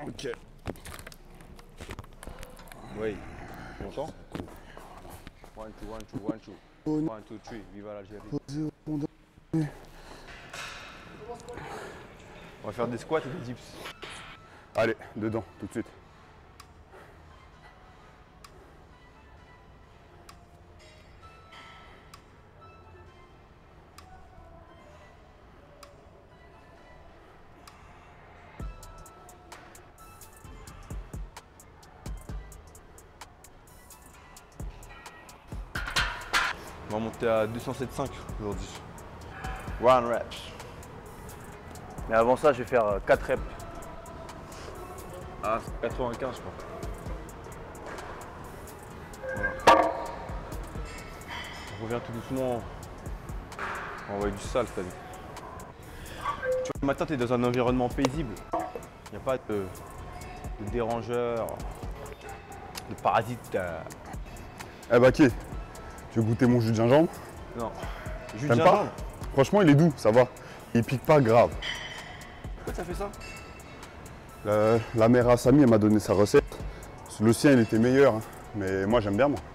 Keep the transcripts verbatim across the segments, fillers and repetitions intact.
Ok. Oui. Tu m'entends? One, two, one, two, one, two. One, two, three. Viva l'Algérie. On va faire des squats et des dips. Allez, dedans, tout de suite. On va monter à deux cent sept virgule cinq aujourd'hui. One reps. Mais avant ça, je vais faire quatre reps. Ah, c'est quatre-vingt-quinze, je crois. Voilà. On revient tout doucement. On envoyer du sale, t'as vu. Tu vois, le matin, tu es dans un environnement paisible. Il n'y a pas de, de dérangeurs, de parasites. Euh... Eh bah, qui? Tu veux goûter mon jus de gingembre? Non. Jus de T'aimes gingembre? pas? Franchement, il est doux, ça va. Il pique pas grave. Pourquoi ça fait ça? La, la mère à Samy, elle m'a donné sa recette. Le sien, il était meilleur, hein. Mais moi, j'aime bien, moi.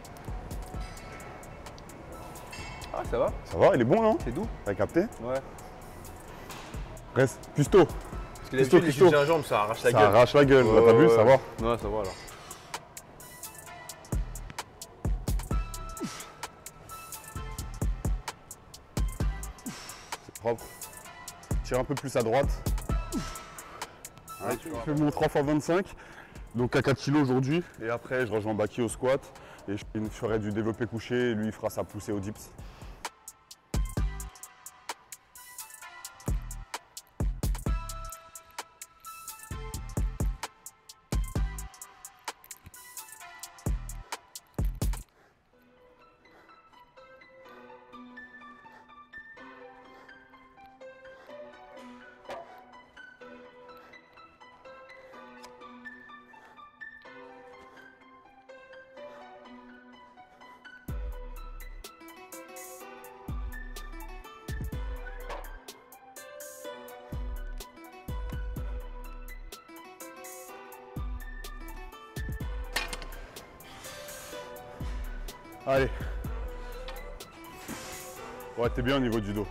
Ah, ça va? Ça va, il est bon, non? C'est doux? T'as capté? Ouais. Reste, custo. Parce que d'habitude, les jus de gingembre, ça arrache la Ça gueule. arrache la gueule, Ouais, là, t'as ouais, vu, ouais. ça va. Ouais, ça va alors. C'est propre. Tire un peu plus à droite. Ouais, je fais mon trois fois vingt-cinq, donc à quatre kilos aujourd'hui. Et après, je rejoins Baki au squat. Et je ferai du développé couché. Et lui, il fera sa poussée au dips. Allez. Ouais, t'es bien au niveau du dos.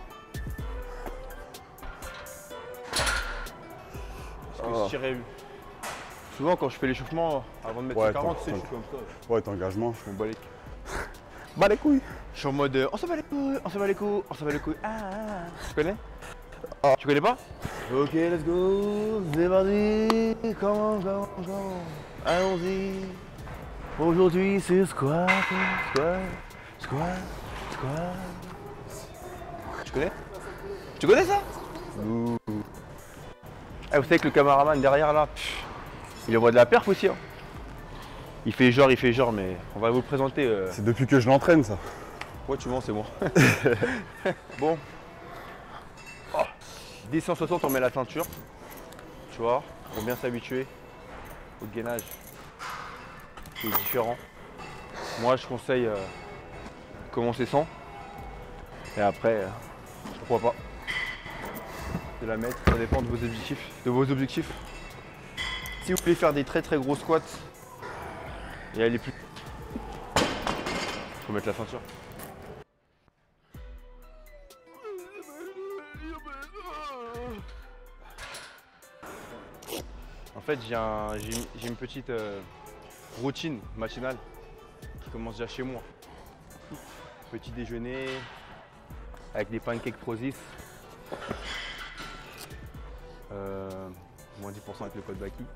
Parce que je tirais. Souvent, quand je fais l'échauffement, avant de mettre Ouais, les quarante, tu sais, ton- je suis comme ça. Ouais, t'es engagement. Je m'en bats les couilles. Bah les couilles. Je suis en mode euh, on s'en bat les couilles, on s'en bat les couilles, on s'en bat les couilles. Ah, ah, ah. Tu connais? Ah. Tu connais pas? Ok, let's go, c'est parti. Comment, comment, comment? Allons-y. Aujourd'hui, c'est squat, squat, squat, squat. Tu connais? Tu connais ça? Ouh. Eh, vous savez que le caméraman derrière là, pff, il envoie de la perf aussi. Hein. Il fait genre, il fait genre, mais on va vous le présenter. Euh... C'est depuis que je l'entraîne, ça. Ouais, tu mens, c'est bon. Bon. Oh. dix cent soixante, on met la ceinture. Tu vois, pour bien s'habituer au gainage qui est différent. Moi, je conseille euh, commencer sans. Et après, euh, pourquoi pas. De la mettre, ça dépend de vos objectifs. De vos objectifs. Si vous voulez faire des très très gros squats et aller plus, faut mettre la ceinture. En fait, j'ai un, j'ai une petite euh, routine matinale qui commence déjà chez moi. Petit déjeuner avec des pancakes Prozis. Euh, moins dix pour cent avec le code Baki.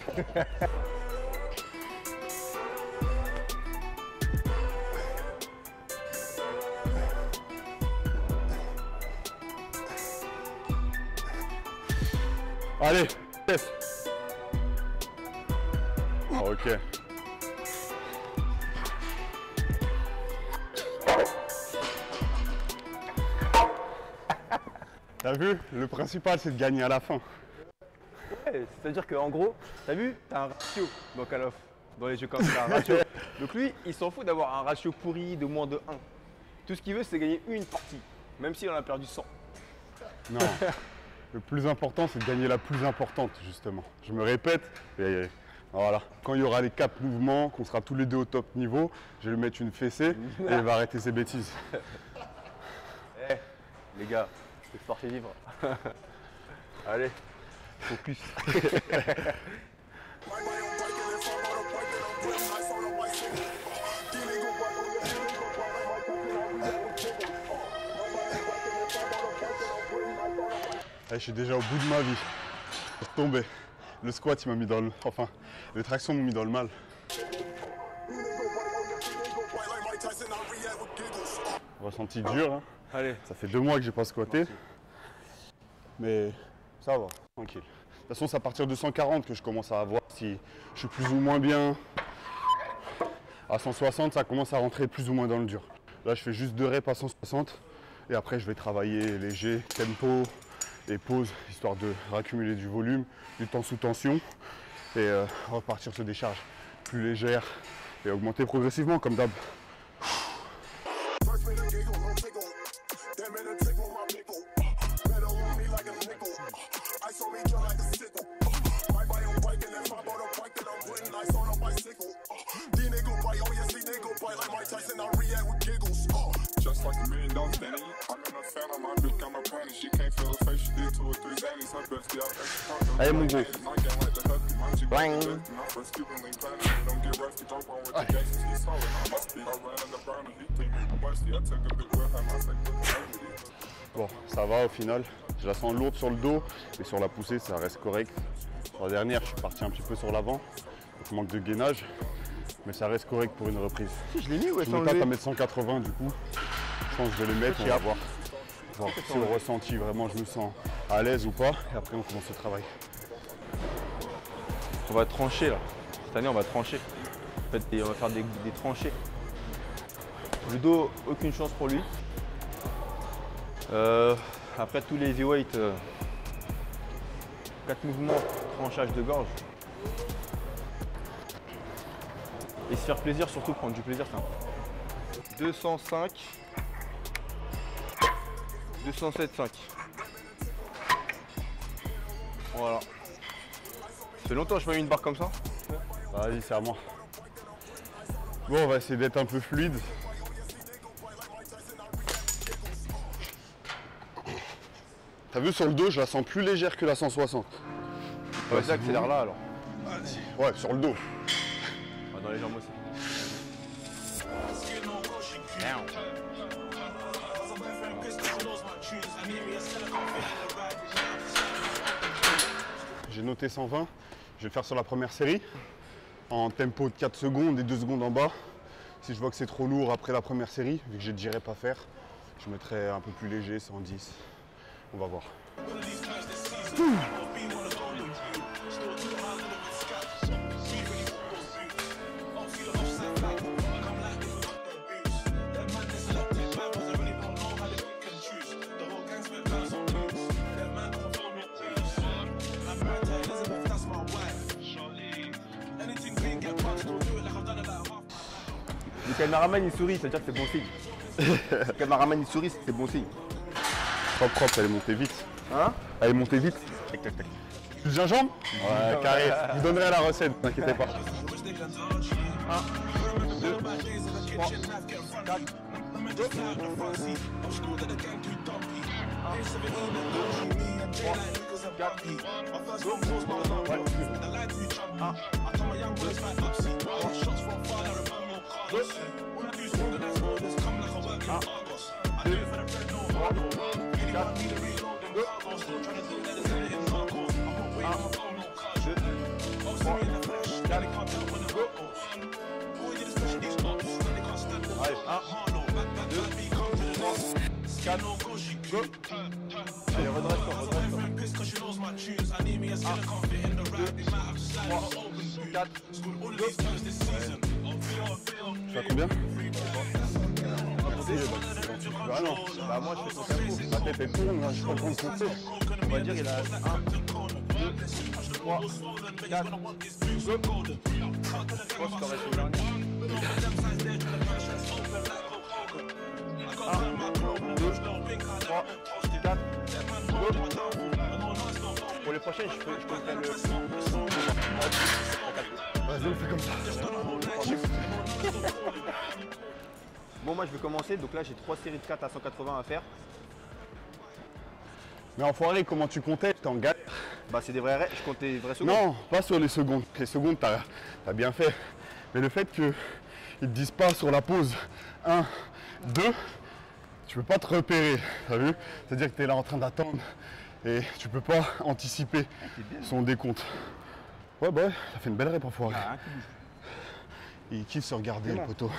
Allez, test. Ok. T'as vu? Le principal, c'est de gagner à la fin. Ouais, c'est-à-dire qu'en gros, t'as vu, t'as un ratio dans Call of, dans les jeux comme ça, un ratio. Donc lui, il s'en fout d'avoir un ratio pourri de moins de un. Tout ce qu'il veut, c'est gagner une partie, même s'il en a perdu cent. Non. Le plus important, c'est de gagner la plus importante, justement. Je me répète, et voilà. Quand il y aura les quatre mouvements, qu'on sera tous les deux au top niveau, je vais lui mettre une fessée et il va arrêter ses bêtises. Eh, hey, les gars, le sport fait vivre. Allez, focus. Je suis déjà au bout de ma vie. Je suis tombé. Le squat, il m'a mis dans le... Enfin, les tractions m'ont mis dans le mal. Ressenti dur. Hein. Allez. Ça fait deux mois que j'ai pas squatté. Mais ça va, tranquille. De toute façon, c'est à partir de cent quarante que je commence à voir si je suis plus ou moins bien. À cent soixante, ça commence à rentrer plus ou moins dans le dur. Là, je fais juste deux reps à cent soixante. Et après, je vais travailler léger, tempo et pause, histoire de raccumuler du volume, du temps sous tension. Et euh, repartir sur des charges plus légères et augmenter progressivement, comme d'hab. Allez mon gros. Bang. Bon, ça va au final. Je la sens lourde sur le dos et sur la poussée, ça reste correct. Sur la dernière, je suis parti un petit peu sur l'avant. Donc manque de gainage, mais ça reste correct pour une reprise. Si je l'ai mis, ouais, je me tape à mettre cent quatre-vingts du coup. Je pense que je vais les mettre, on va voir. Voir si au ressenti vraiment je me sens à l'aise ou pas. Et après on commence le travail. On va trancher là. Cette année on va trancher. En fait, on va faire des, des tranchées. Le dos, aucune chance pour lui. Euh, après tous les heavyweights, euh, quatre mouvements, tranchage de gorge. Et se faire plaisir, surtout prendre du plaisir, c'est important. deux cent cinq, deux cent sept virgule cinq. Voilà. Ça fait longtemps que je fais une barre comme ça. Vas-y, c'est à moi. Bon, on va essayer d'être un peu fluide. T'as vu sur le dos, je la sens plus légère que la cent soixante. On va accélérer là alors. Ouais, sur le dos. Ouais, dans les jambes aussi. J'ai noté cent vingt. Je vais le faire sur la première série. En tempo de quatre secondes et deux secondes en bas. Si je vois que c'est trop lourd après la première série, vu que je ne dirais pas faire, je mettrai un peu plus léger, cent dix. On va voir. Ouh. Le caméraman il sourit, ça veut dire que c'est bon signe. Le caméraman il sourit, c'est bon signe. Propre, propre, elle est montée vite. Hein? Elle est montée vite. Tac, tac, tac. Plus de gingembre? Ouais, carré. Je vous donnerai la recette, ne t'inquiétez pas. un, deux, trois, quatre, go. Allez, redresse-toi, redresse-toi. un, deux, trois, quatre, go. Tu as combien? Ah non, bah moi je fais son tempo. Ma tête elle tourne, je suis pas en train de compter. On va dire il a un, deux, trois, quatre, go. Je pense que t'aurais fait le dernier. un, deux, trois, quatre, go. Pour les prochaines, je, fais, je compterai le... Vas-y, on fait comme ça. Bon, moi je vais commencer. Donc là, j'ai trois séries de quatre à cent quatre-vingts à faire. Mais enfoiré, comment tu comptais? T'es en galère. Bah, c'est des vrais, je comptais des vrais secondes. Non, pas sur les secondes. Les secondes, t'as as bien fait. Mais le fait qu'ils te disent pas sur la pause un, deux, tu peux pas te repérer. T'as vu? C'est-à-dire que tu es là en train d'attendre et tu peux pas anticiper son décompte. Ouais, bah ouais, ça fait une belle rep enfoiré. Ah, Il kiffe se regarder, le poteau.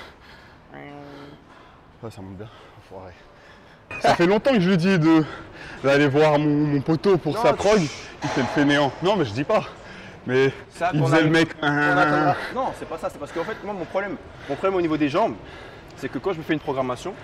Ouais, ça monte bien, enfoiré. Ça fait longtemps que je lui dis de d'aller voir mon, mon poteau pour non, sa tu... prog. Il fait le fainéant. Non, mais je dis pas. Mais ça, il faisait a... le mec. Attendra... Non, c'est pas ça. C'est parce qu'en fait, moi, mon problème, mon problème au niveau des jambes, c'est que quand je me fais une programmation,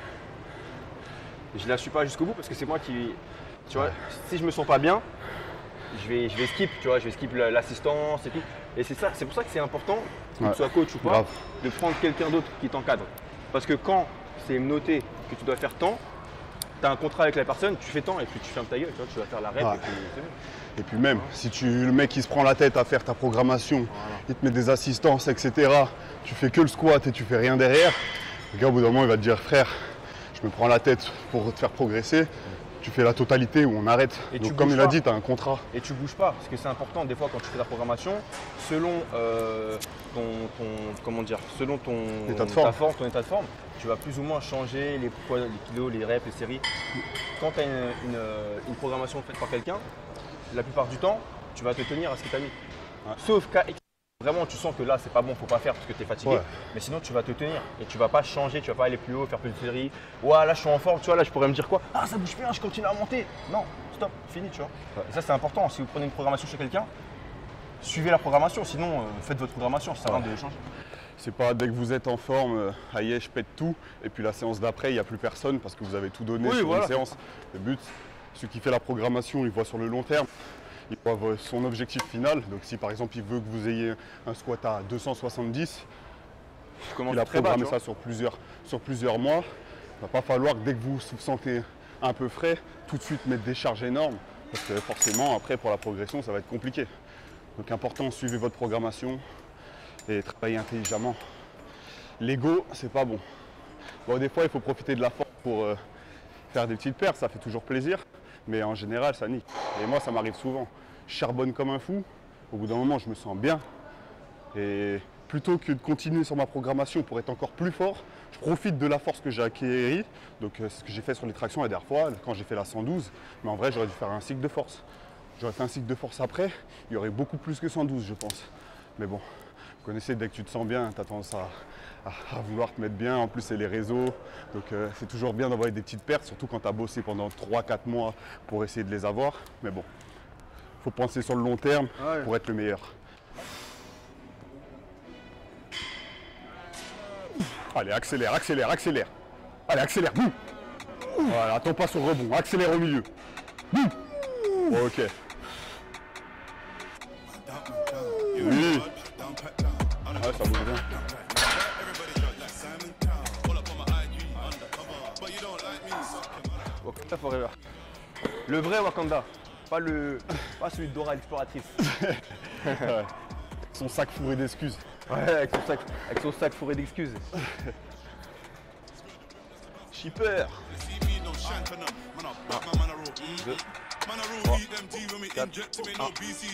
je la suis pas jusqu'au bout parce que c'est moi qui, tu vois, ouais. Si je me sens pas bien, je vais, je vais skip, tu vois, je vais skip l'assistance et tout. Et c'est ça, c'est pour ça que c'est important, que ouais. tu sois coach ou pas, grave. De prendre quelqu'un d'autre qui t'encadre. Parce que quand c'est noté que tu dois faire tant, tu as un contrat avec la personne, tu fais tant et puis tu fermes ta gueule, tu vois, tu vas faire la rep. Ouais. Et, puis, et puis même, ouais. si tu, le mec qui se prend la tête à faire ta programmation, voilà. il te met des assistances, et cetera. Tu fais que le squat et tu fais rien derrière. Le gars, au bout d'un moment, il va te dire, frère, je me prends la tête pour te faire progresser. Tu fais la totalité ou on arrête. Et donc comme il a dit, tu as un contrat. Et tu bouges pas, parce que c'est important des fois quand tu fais la programmation, selon euh, ton, ton, comment dire, selon ton état de forme. Ta forme, ton état de forme, tu vas plus ou moins changer les poids, les kilos, les reps, les séries. Quand tu as une, une, une programmation faite par quelqu'un, la plupart du temps, tu vas te tenir à ce que tu as mis. Ouais. Sauf cas vraiment tu sens que là c'est pas bon, faut pas faire parce que tu es fatigué, ouais. mais sinon tu vas te tenir et tu vas pas changer, tu vas pas aller plus haut, faire plus de séries. Ouais, là je suis en forme, tu vois, là je pourrais me dire quoi? Ah, ça bouge bien, je continue à monter. Non, stop, fini, tu vois. Ouais. Et ça c'est important, si vous prenez une programmation chez quelqu'un, suivez la programmation, sinon euh, faites votre programmation, ça sert à rien de changer. C'est pas dès que vous êtes en forme, euh, aïe, je pète tout, et puis la séance d'après, il n'y a plus personne parce que vous avez tout donné oui, sur voilà. une séance. Le but, celui qui fait la programmation, il voit sur le long terme. Il voit son objectif final. Donc si par exemple il veut que vous ayez un squat à deux cent soixante-dix, il a programmé bas, ça sur plusieurs, sur plusieurs mois. Il ne va pas falloir que dès que vous vous sentez un peu frais, tout de suite mettre des charges énormes. Parce que forcément après pour la progression ça va être compliqué. Donc important, suivez votre programmation et travaillez intelligemment. L'ego, c'est pas bon. Bon, des fois il faut profiter de la force pour euh, faire des petites pertes, ça fait toujours plaisir. Mais en général, ça nique. Et moi, ça m'arrive souvent. Je charbonne comme un fou. Au bout d'un moment, je me sens bien. Et plutôt que de continuer sur ma programmation pour être encore plus fort, je profite de la force que j'ai acquérie. Donc, c'est ce que j'ai fait sur les tractions la dernière fois, quand j'ai fait la cent douze. Mais en vrai, j'aurais dû faire un cycle de force. J'aurais fait un cycle de force après. Il y aurait beaucoup plus que cent douze, je pense. Mais bon, vous connaissez, dès que tu te sens bien, tu as tendance à... à vouloir te mettre bien, en plus c'est les réseaux, donc euh, c'est toujours bien d'avoir des petites pertes, surtout quand tu as bossé pendant trois quatre mois pour essayer de les avoir, mais bon, il faut penser sur le long terme ouais. pour être le meilleur. Allez, accélère, accélère, accélère, allez, accélère, boum. Voilà, attends pas sur le rebond, accélère au milieu, boum. Ok. Oui. Ouais, ça bouge bien. Wakanda Forever. Le vrai Wakanda, pas, le, pas celui de Dora l'exploratrice. Ouais. Son sac fourré d'excuses. Ouais, avec son sac, avec son sac fourré d'excuses. Shipper. Deux. trois, quatre, un.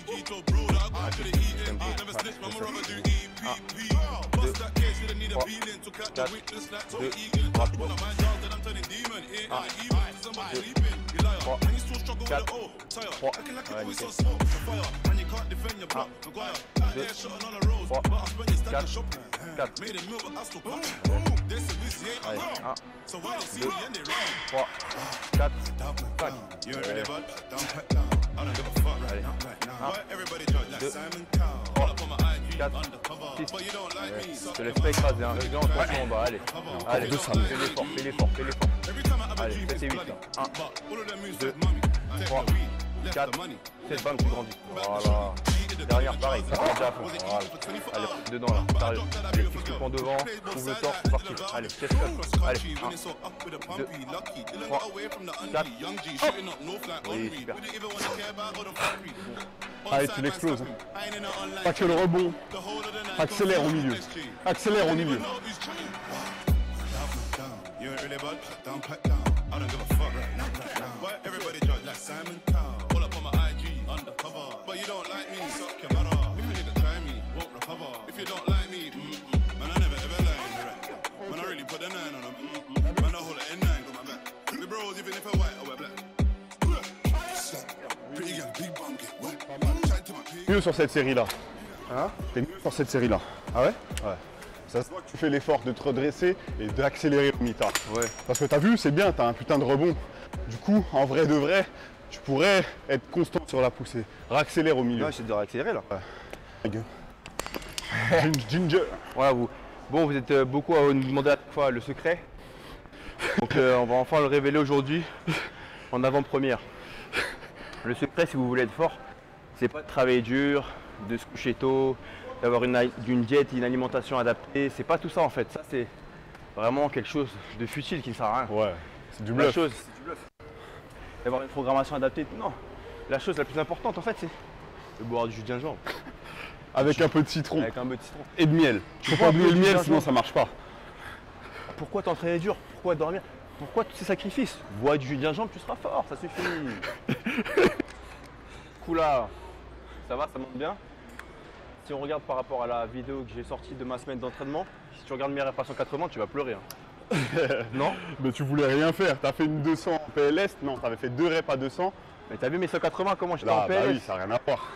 Je te laisse pas écraser, hein. Réglant, attention en bas, allez. Allez, fais l'effort, fais l'effort, fais l'effort. Allez, sept et huit là. un, deux, trois, quatre, sept, bam, tu grandis. Voilà. Derrière, pareil, ça va déjà à fond. Voilà. Allez, dedans là, sérieux. Allez, fixe le point devant, ouvre le torse, c'est parti. Allez, chest cut. Allez, un, deux, trois, quatre. Oui, super. Allez, tu l'exploses. Pas que le rebond. Accélère au milieu. Accélère au milieu. Mieux sur cette série là. Hein? T'es mieux sur cette série là. Ah ouais? Ouais. Ça se voit que tu fais l'effort de te redresser et d'accélérer au mi-tard. Ouais. Parce que t'as vu, c'est bien, t'as un putain de rebond. Du coup, en vrai de vrai, tu pourrais être constant sur la poussée. Raccélère au milieu. Ouais, j'essaie de réaccélérer là. Ouais. Ginger. Voilà, vous. Bon, vous êtes euh, beaucoup à nous demander à chaque fois le secret. Donc euh, on va enfin le révéler aujourd'hui en avant-première. Le secret, si vous voulez être fort, c'est pas de travailler dur, de se coucher tôt, d'avoir une, une diète, une alimentation adaptée. C'est pas tout ça en fait. Ça, c'est vraiment quelque chose de futile qui ne sert à rien. Ouais, c'est du La bluff. chose, c'est du bluff. D'avoir une programmation adaptée, non. La chose la plus importante en fait, c'est de boire du jus de gingembre. Avec un peu de citron. Avec un peu de citron. Et de miel. Tu peux Pourquoi pas oublier le du miel, gingembre sinon ça marche pas. Pourquoi t'entraîner dur? Pourquoi dormir? Pourquoi tous ces sacrifices? Bois du jus de gingembre, tu seras fort, ça suffit. Coula, ça va, ça monte bien. Si on regarde par rapport à la vidéo que j'ai sortie de ma semaine d'entraînement, si tu regardes mes reps à cent quatre-vingts, tu vas pleurer. Hein. Non? Mais tu voulais rien faire. T'as fait une deux cents en P L S. Non, t'avais fait deux reps à deux cents. Mais t'as vu mes cent quatre-vingts, comment j'étais Là, en P L S? bah oui, ça n'a rien à voir.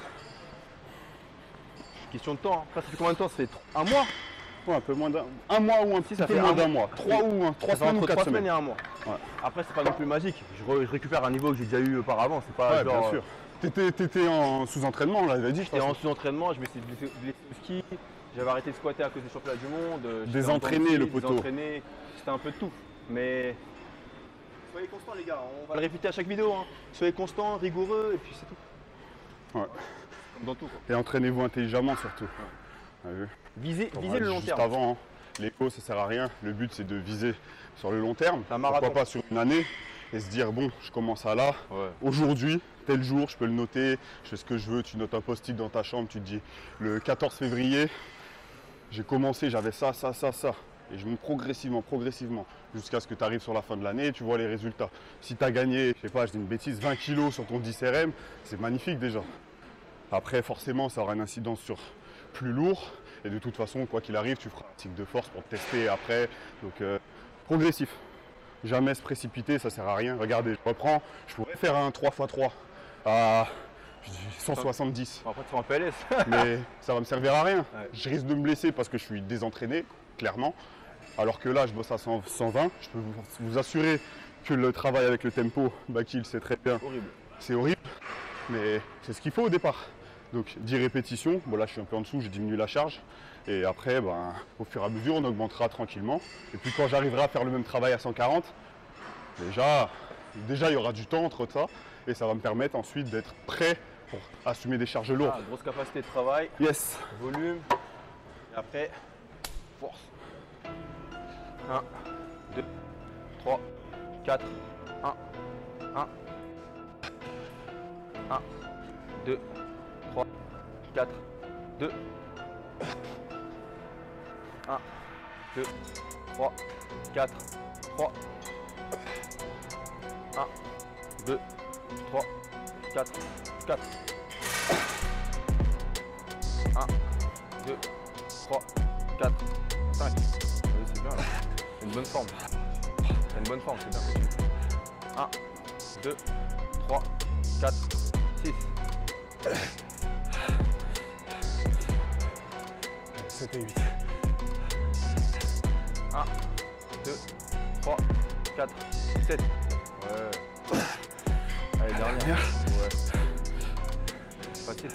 Question de temps. Hein. Ça fait combien de temps? Ça fait un mois? Ouais, un peu moins d'un un mois ou un Si, petit ça peu fait moins un d'un mois. mois. Trois ou un, trois Ça fait semaines ou entre quatre trois semaines semaines. et un mois. Ouais. Après, c'est pas non plus magique. Je, re- je récupère un niveau que j'ai déjà eu auparavant. C'est pas Ouais, genre. bien sûr. T'étais, t'étais en sous-entraînement, on l'avait dit, je J'étais pense. en sous-entraînement, je me suis blessé, blessé au ski, j'avais arrêté de squatter à cause des championnats du monde. j'étais Désentraîné, en dents de le scie, poteau. Désentraîné, c'était un peu de tout. Mais soyez constants les gars, on va le répéter à chaque vidéo. Hein. Soyez constants, rigoureux et puis c'est tout. Ouais. Comme dans tout quoi. Et entraînez-vous intelligemment surtout. T'as vu? Visez, On visez l'a le dit long juste terme. avant, hein. L'écho ça sert à rien. Le but c'est de viser sur le long terme. C'est un marathon. Pourquoi pas sur une année et se dire bon, je commence à là. Ouais. Aujourd'hui, tel jour, je peux le noter, je fais ce que je veux, tu notes un post-it dans ta chambre, tu te dis le quatorze février, j'ai commencé, j'avais ça, ça, ça, ça. Et je monte progressivement, progressivement, jusqu'à ce que tu arrives sur la fin de l'année et tu vois les résultats. Si tu as gagné, je sais pas, je dis une bêtise, vingt kilos sur ton dix R M, c'est magnifique déjà. Après, forcément, ça aura une incidence sur plus lourd. Et de toute façon, quoi qu'il arrive, tu feras un cycle de force pour te tester après. Donc, euh, progressif. Jamais se précipiter, ça sert à rien. Regardez, je reprends, je pourrais faire un trois fois trois à cent soixante-dix. Bon, après tu seras en P L S. Mais ça va me servir à rien. Ouais. Je risque de me blesser parce que je suis désentraîné, clairement. Alors que là, je bosse à cent, cent vingt. Je peux vous, vous assurer que le travail avec le tempo, Baki, il sait très bien. Horrible. C'est horrible, mais c'est ce qu'il faut au départ. Donc dix répétitions, bon là je suis un peu en dessous, j'ai diminué la charge. Et après, ben, au fur et à mesure, on augmentera tranquillement. Et puis quand j'arriverai à faire le même travail à cent quarante, déjà, déjà il y aura du temps entre ça. Et ça va me permettre ensuite d'être prêt pour assumer des charges lourdes. Ah, grosse capacité de travail, Yes. volume. Et après, force. un, deux, trois, quatre, un, un, un, deux, trois, quatre, deux, un, deux, trois, quatre, trois, un, deux, trois, quatre, quatre, un, deux, trois, quatre, cinq. Oui, c'est bien là. C'est une bonne forme. C'est une bonne forme, c'est bien. un, deux, trois, quatre, six. sept et huit. un, deux, trois, quatre, sept. Ouais. Allez, dernière. Ouais. Facile.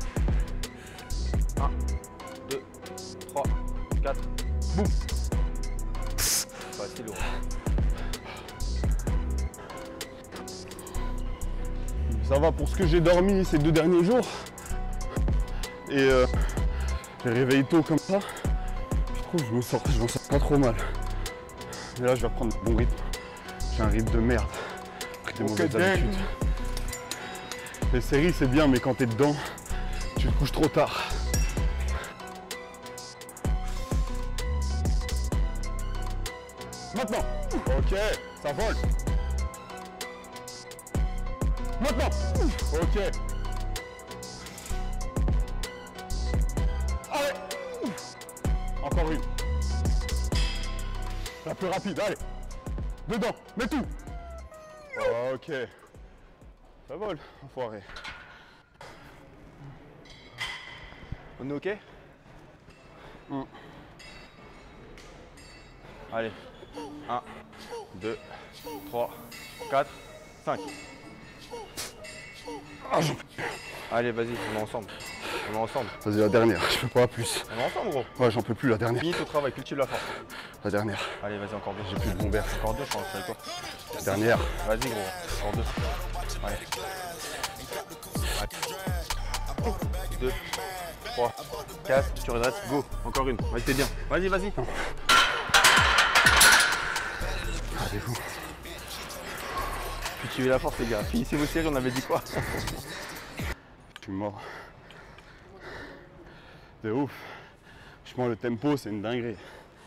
un, deux, trois, quatre. Boum. Facile. Ouais. Ça va pour ce que j'ai dormi ces deux derniers jours. et euh, les réveils tôt comme ça, je trouve que je me sors, je m'en sors pas trop mal. Et là je vais reprendre le bon rythme. J'ai un rythme de merde. Des mauvaises habitudes. Les séries c'est bien, mais quand t'es dedans, tu te couches trop tard. Maintenant. Ok, ça vole. Maintenant. Ok. Allez. Encore une. La plus rapide, allez. Dedans, mets tout. Ok. Ça vole, enfoiré. On est ok? Mm. Allez. un, deux, trois, quatre, cinq. Ah, allez, vas-y, on est ensemble. On est ensemble. Vas-y, la dernière, je peux pas plus. On est ensemble, gros. Ouais, j'en peux plus, la dernière. Finis ton travail, cultive la force. La dernière. Allez, vas-y, encore deux. J'ai plus de bombers. Encore deux, je pense, avec toi. La dernière. Vas-y, gros. Encore deux. Allez. Allez. deux, trois, quatre, tu redresses, go. Encore une. Vas-y, t'es bien. Vas-y, vas-y. Allez-vous. Cultivez la force, les gars. Finissez vos séries, on avait dit quoi? Je suis mort. C'est ouf. Franchement, le tempo, c'est une dinguerie.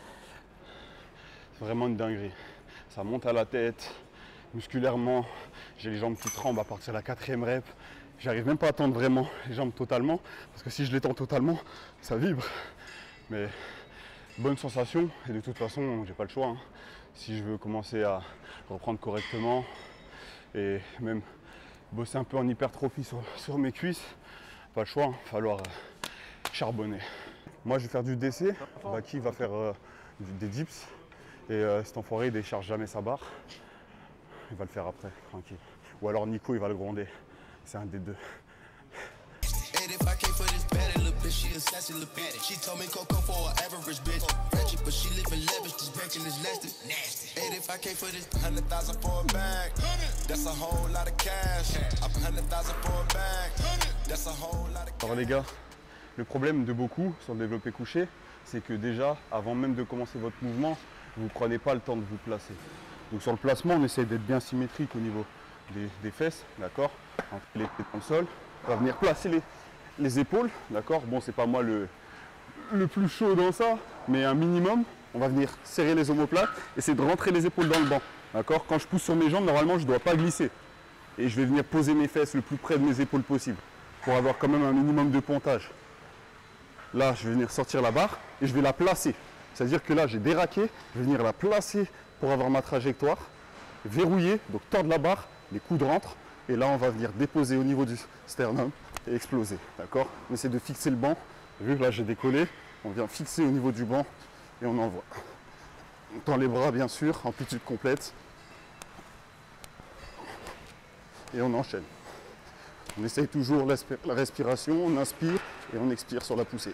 C'est vraiment une dinguerie. Ça monte à la tête, musculairement. J'ai les jambes qui tremblent à partir de la quatrième rep. J'arrive même pas à tendre vraiment les jambes totalement, parce que si je les tends totalement, ça vibre. Mais bonne sensation, et de toute façon, j'ai pas le choix. Hein. Si je veux commencer à reprendre correctement et même bosser un peu en hypertrophie sur, sur mes cuisses, pas le choix, il va falloir euh, charbonner. Moi je vais faire du D C, Baki va faire euh, des dips et euh, cet enfoiré il décharge jamais sa barre. Il va le faire après, tranquille. Ou alors Nico il va le gronder, c'est un des deux. Alors les gars, le problème de beaucoup sur le développé couché, c'est que déjà, avant même de commencer votre mouvement, vous ne prenez pas le temps de vous placer. Donc sur le placement, on essaie d'être bien symétrique au niveau des, des fesses, d'accord, entre les pieds dans le sol. On va venir placer les, les épaules, d'accord. Bon, c'est pas moi le, le plus chaud dans ça, mais un minimum. On va venir serrer les omoplates, essayer de rentrer les épaules dans le banc, d'accord. Quand je pousse sur mes jambes, normalement, je ne dois pas glisser. Et je vais venir poser mes fesses le plus près de mes épaules possible, pour avoir quand même un minimum de pontage. Là, je vais venir sortir la barre et je vais la placer. C'est-à-dire que là, j'ai déraqué, je vais venir la placer pour avoir ma trajectoire, verrouiller, donc tordre la barre, les coudes rentrent, et là, on va venir déposer au niveau du sternum et exploser, d'accord. On essaie de fixer le banc. Vu que là, j'ai décollé, on vient fixer au niveau du banc et on envoie. On tend les bras, bien sûr, amplitude complète. Et on enchaîne. On essaye toujours la respiration, on inspire et on expire sur la poussée.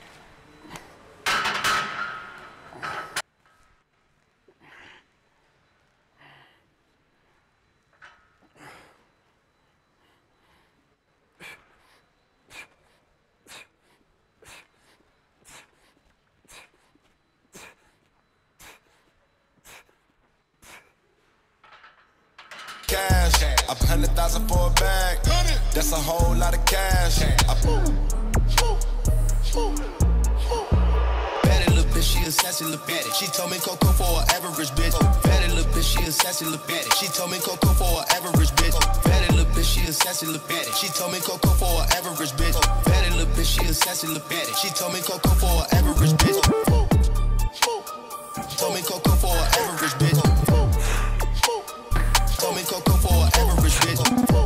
Cash, a hundred thousand for a bag. That's a whole lot of cash. I... Fatty little bitch, she a sassy little bitch. She told me Coco for an average bitch. Fatty little bitch, she a sassy little bitch. She told me Coco for an average bitch. Fatty little bitch, she a sassy little bitch. She told me Coco for an average bitch. Fatty little bitch, she a sassy little bitch. She told me Coco for an average bitch. Told me Coco for an average bitch. Told me Coco for an average bitch.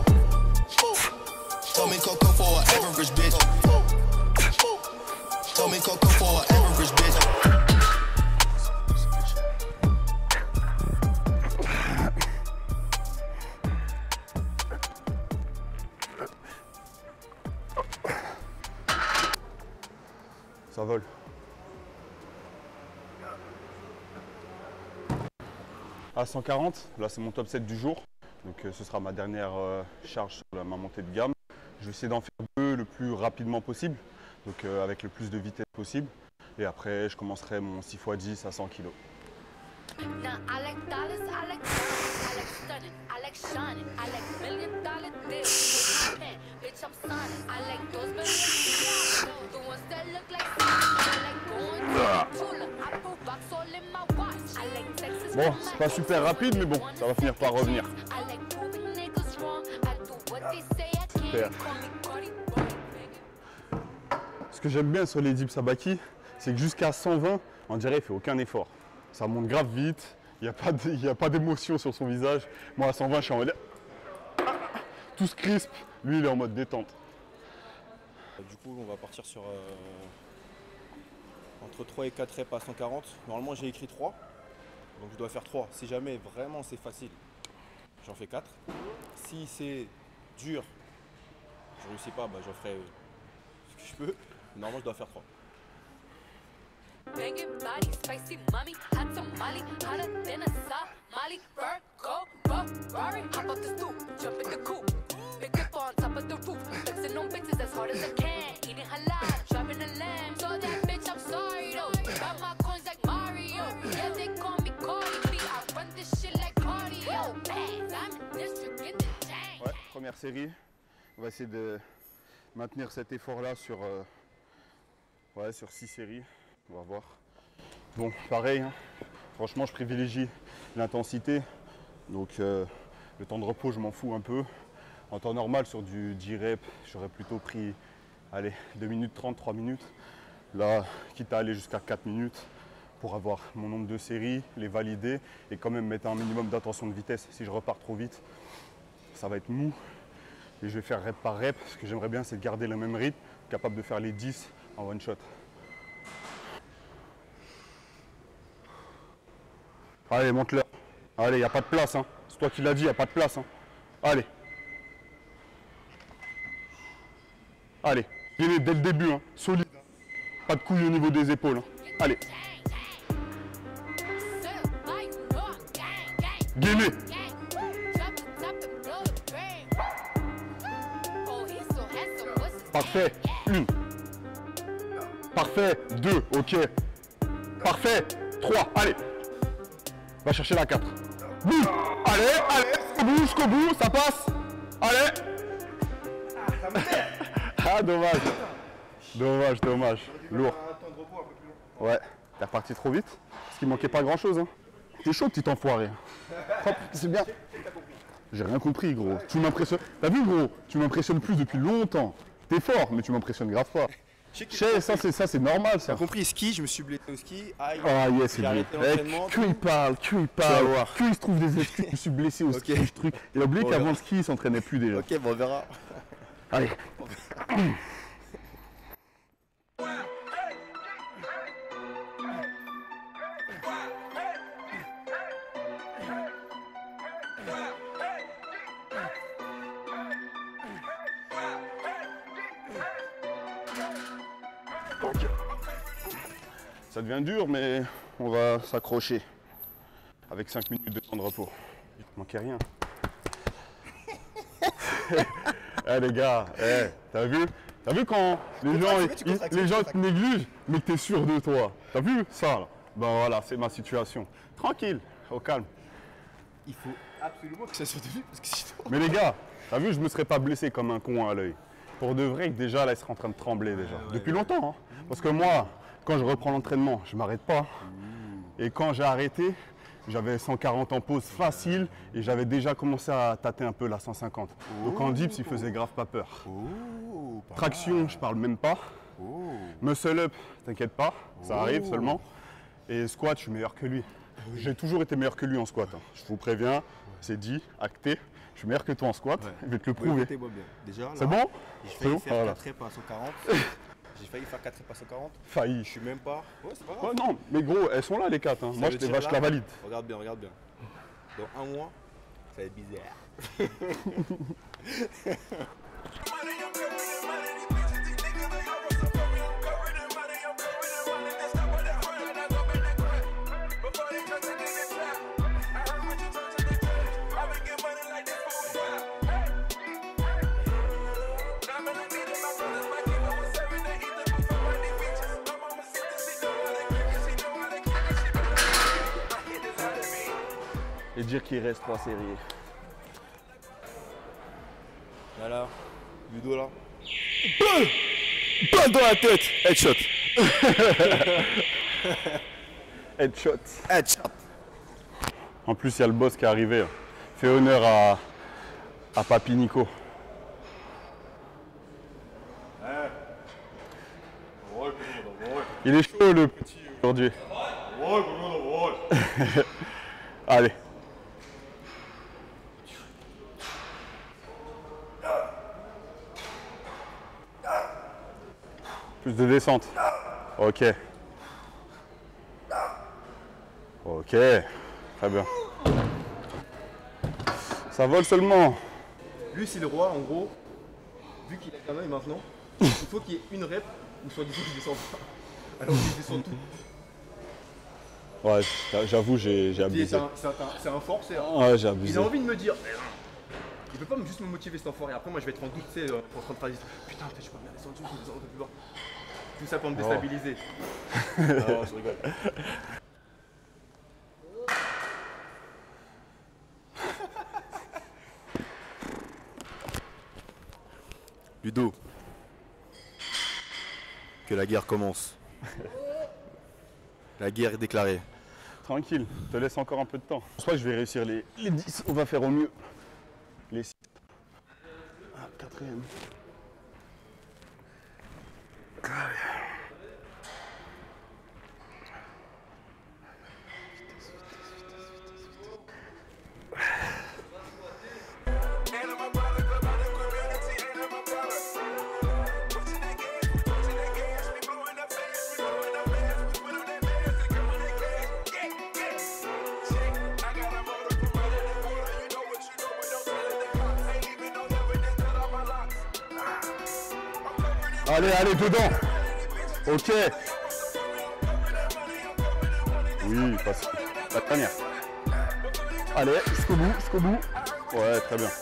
Told me Coco for an average bitch. Told me Coco for an average bitch. Ça vole. À cent quarante, là c'est mon top sept du jour, donc euh, ce sera ma dernière euh, charge sur la, ma montée de gamme. Je vais essayer d'en faire deux le plus rapidement possible, donc euh, avec le plus de vitesse possible. Et après, je commencerai mon six fois dix à cent kilos. Bon, c'est pas super rapide, mais bon, ça va finir par revenir. Super. Ce que j'aime bien sur les dips Sabaki, c'est que jusqu'à cent vingt, on dirait qu'il ne fait aucun effort. Ça monte grave vite, il n'y a pas d'émotion sur son visage. Moi à cent vingt, je suis en mode tout se crispe, lui il est en mode détente. Du coup, on va partir sur euh, entre trois et quatre reps à cent quarante. Normalement, j'ai écrit trois, donc je dois faire trois. Si jamais vraiment c'est facile, j'en fais quatre. Si c'est dur, je réussis pas, bah, j'en ferai ce que je peux. Normalement, je dois faire trois. Banging body, spicy mommy, hot tamale, hotter than a Somali, Virgo, Ferrari, hop up the stoop, jump in the coupe, big up on top of the roof, flexing on bitches as hard as I can, eating halal, driving a lamb, so that bitch I'm sorry though, got my coins like Mario, yeah they call me Cardi B, I run this shit like cardio, man, I'm in district, get the chain. Ouais, première série, on va essayer de maintenir cet effort là sur, euh, ouais, sur six séries. On va voir. Bon, pareil, hein. Franchement, je privilégie l'intensité. Donc, euh, le temps de repos, je m'en fous un peu. En temps normal, sur du dix reps, j'aurais plutôt pris, allez, deux minutes trente, trois minutes. Là, quitte à aller jusqu'à quatre minutes pour avoir mon nombre de séries, les valider et quand même mettre un minimum d'attention de vitesse. Si je repars trop vite, ça va être mou. Et je vais faire rep par rep. Ce que j'aimerais bien, c'est de garder le même rythme, capable de faire les dix en one shot. Allez, monte-le. Allez, il n'y a pas de place. Hein. C'est toi qui l'as dit, il n'y a pas de place. Hein. Allez. Allez. Gainez dès le début. Hein. Solide. Pas de couilles au niveau des épaules. Hein. Allez. Gainez. Parfait. Une. Parfait. Deux. Ok. Parfait. Trois. Allez. Va chercher la quatre. Boum. Allez, allez, jusqu'au bout, jusqu'au bout, ça passe. Allez. Ah, ça me fait. Ah, dommage. Dommage, dommage. Lourd. Ouais, t'es reparti trop vite. Parce qu'il manquait pas grand chose. Hein. T'es chaud, petit enfoiré. C'est bien. J'ai rien compris, gros. Tu m'impressionnes. T'as vu, gros? Tu m'impressionnes plus depuis longtemps. T'es fort, mais tu m'impressionnes grave pas. Che, ça c'est ça c'est normal ça. T'as compris, ski, je me suis blessé au ski. Aïe. Ah yes, c'est bien. Que il parle, que il parle. Que il se trouve des excuses. Je me suis blessé au ski, ce truc. Il a oublié bon, qu'avant le ski, il s'entraînait plus déjà. Ok, bon, on verra. Allez. Ça devient dur, mais on va s'accrocher avec cinq minutes de temps de repos. Il ne manquait rien. Eh les gars, eh, t'as vu? T'as vu quand les gens, ils, les gens te négligent, mais que t'es sûr de toi? T'as vu ça là? Ben voilà, c'est ma situation. Tranquille, au calme. Il faut absolument que ça soit devenu parce que sinon... Mais les gars, t'as vu, je me serais pas blessé comme un con à l'œil. Pour de vrai, que déjà là, il serait en train de trembler déjà. Ouais, Depuis ouais. longtemps, hein. Parce que moi, quand je reprends l'entraînement, je m'arrête pas. Et quand j'ai arrêté, j'avais cent quarante en pause facile et j'avais déjà commencé à tâter un peu la cent cinquante. Oh. Donc en dips, il faisait grave pas peur. Oh, pas Traction, mal. Je parle même pas. Oh. Muscle up, t'inquiète pas, ça oh. arrive seulement. Et squat, je suis meilleur que lui. Oui. J'ai toujours été meilleur que lui en squat. Hein. Je vous préviens, ouais. C'est dit, acté. Je suis meilleur que toi en squat, ouais. Je vais te le prouver. Ouais, c'est bon? J'ai failli bon faire voilà. quatre reps à cent quarante. J'ai failli faire quatre reps à cent quarante. Failli. Je suis même pas. Ouais, c'est pas grave. Ouais, non, mais gros, elles sont là les quatre. Hein. Moi, je, bah, je la valide. Regarde bien, regarde bien. Dans un mois, ça va être bizarre. dire qu'il reste trois séries. Là, là, Ludo, là. Balle dans la tête. Headshot. Headshot. Headshot. En plus, il y a le boss qui est arrivé. Fait honneur à, à Papi Nico. Il est chaud le petit aujourd'hui. Allez. Plus de descente. Ok. Ok. Très bien. Ça vole seulement. Lui, c'est le roi, en gros. Vu qu'il a qu'un œil maintenant, il faut qu'il y ait une rep où soit disant qu'il descend pas. Alors qu'il descend tout. Ouais, j'avoue, j'ai C'est abusé. un, c'est un, c'est un fort, c'est un... Ouais, j'ai abusé. Il a envie de me dire, mais non. Il peut pas juste me motiver cet enfoiré. Après, moi, je vais être en doute, tu sais, en train de faire des trucs. Putain, peut-être je peux bien descendre, je peux descendre un peu plus bas. Tout ça pour me déstabiliser. Non, je rigole. Ludo, que la guerre commence. La guerre est déclarée. Tranquille, je te laisse encore un peu de temps. Je pense que je vais réussir les, les dix, on va faire au mieux. Les six. Ah, quatrième. Allez. Allez, allez, dedans. Ok. Oui, passe. La dernière. Allez, jusqu'au bout, jusqu'au bout. Ouais, très bien.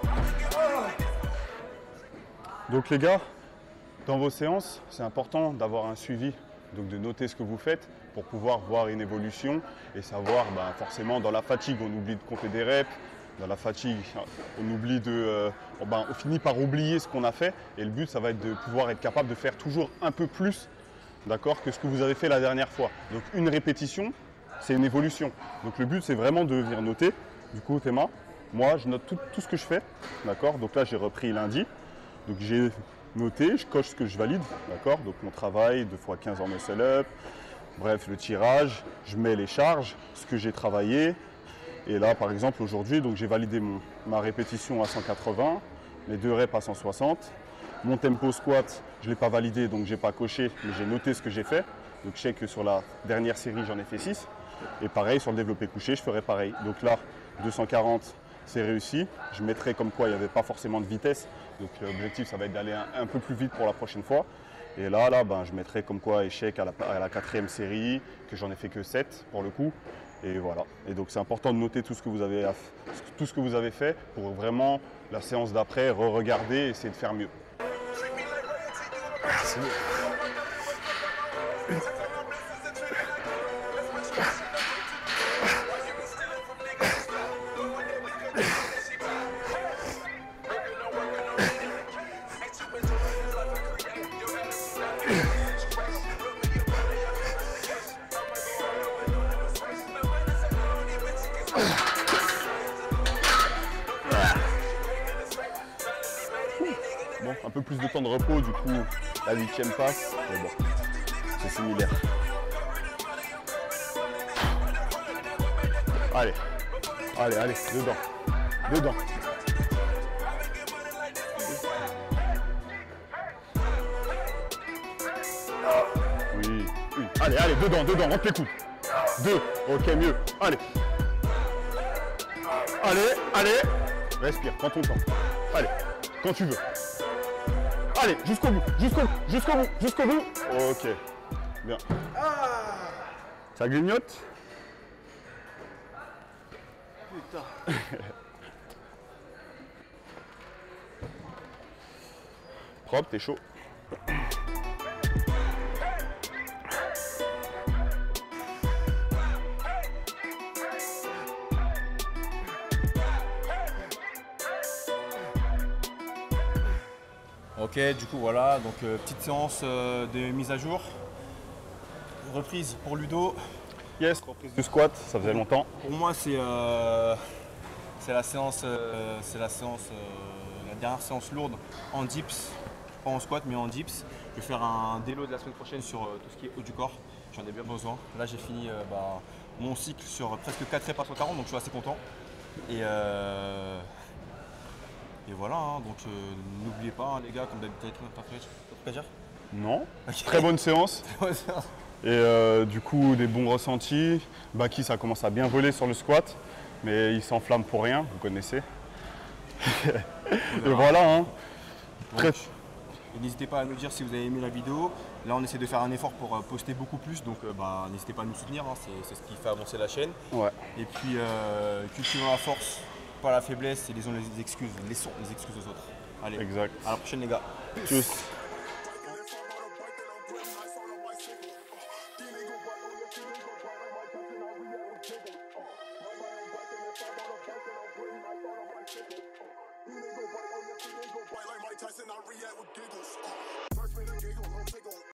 Donc les gars, dans vos séances, c'est important d'avoir un suivi, donc de noter ce que vous faites pour pouvoir voir une évolution et savoir, ben, forcément, dans la fatigue, on oublie de compter des reps. Dans la fatigue, on oublie de, euh, ben, on finit par oublier ce qu'on a fait et le but, ça va être de pouvoir être capable de faire toujours un peu plus, d'accord, que ce que vous avez fait la dernière fois. Donc une répétition, c'est une évolution. Donc le but, c'est vraiment de venir noter. Du coup, Théma, moi, je note tout, tout ce que je fais, d'accord. Donc là, j'ai repris lundi. Donc j'ai noté, je coche ce que je valide, d'accord. Donc mon travail, deux fois quinze en muscle up, bref, le tirage, je mets les charges, ce que j'ai travaillé. Et là, par exemple, aujourd'hui, donc j'ai validé mon, ma répétition à cent quatre-vingts, les deux reps à cent soixante. Mon tempo squat, je ne l'ai pas validé, donc je n'ai pas coché, mais j'ai noté ce que j'ai fait. Donc je sais que sur la dernière série, j'en ai fait six. Et pareil, sur le développé couché, je ferai pareil. Donc là, deux cent quarante, c'est réussi. Je mettrai comme quoi il n'y avait pas forcément de vitesse. Donc l'objectif, ça va être d'aller un, un peu plus vite pour la prochaine fois. Et là, là ben, je mettrai comme quoi échec à la, à la quatrième série, que j'en ai fait que sept pour le coup. Et voilà. Et donc c'est important de noter tout ce que vous avez, tout ce que vous avez fait pour vraiment la séance d'après, re-regarder et essayer de faire mieux. C'est bon. Bon, un peu plus de temps de repos, du coup, la huitième passe, mais bon, c'est similaire. Allez, allez, allez, dedans, dedans. Oui, oui, allez, allez, dedans, dedans, rentre les coudes. Deux, ok, mieux, allez. Allez, allez, respire, prends ton temps. Allez, quand tu veux. Allez, jusqu'au bout, jusqu'au bout, jusqu'au bout, jusqu'au bout. Ok, bien. Ça grignote? Putain. Propre, t'es chaud. Ok, du coup voilà, donc euh, petite séance euh, de mise à jour. Reprise pour Ludo. Yes, reprise du squat, ça faisait longtemps. Pour moi c'est euh, c'est la séance, euh, c'est la séance, euh, la dernière séance lourde en dips, pas en squat mais en dips. Je vais faire un délo de la semaine prochaine sur euh, tout ce qui est haut du corps. J'en ai bien besoin. Là j'ai fini euh, bah, mon cycle sur presque quatre reps à cent quarante, donc je suis assez content. Et, euh, et voilà, hein, donc euh, n'oubliez pas hein, les gars, comme d'habitude, t'as fait dire Non. Ok. Très bonne séance. Et euh, du coup, des bons ressentis. Baki, ça commence à bien voler sur le squat, mais il s'enflamme pour rien, vous connaissez. Et voilà. Hein. Très... Et n'hésitez pas à nous dire si vous avez aimé la vidéo. Là, on essaie de faire un effort pour euh, poster beaucoup plus, donc euh, bah, n'hésitez pas à nous soutenir, hein, c'est ce qui fait avancer la chaîne. Ouais. Et puis, euh, cultivons la force, pas la faiblesse, et laissons les excuses, laissons les excuses aux autres. Allez, Exact. à la prochaine les gars. Tchuss. Tyson, I react with giggles. Uh,